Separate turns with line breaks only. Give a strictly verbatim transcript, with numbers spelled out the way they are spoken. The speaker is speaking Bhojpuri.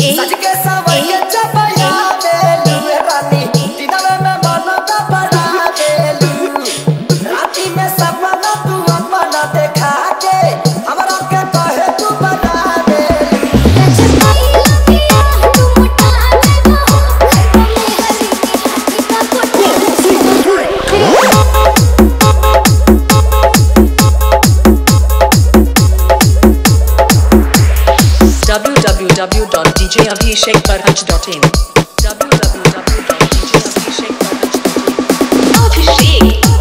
सज के सवैया चपया बेलू रानी दिनवे में मन का बड़ा बेलू राती में सपना तू अपना देखा के हमरा के कहे तू बना बेलू
w w w dot d j abhishek barhaj dot in w w w dot d j abhishek barhaj dot in Abhishek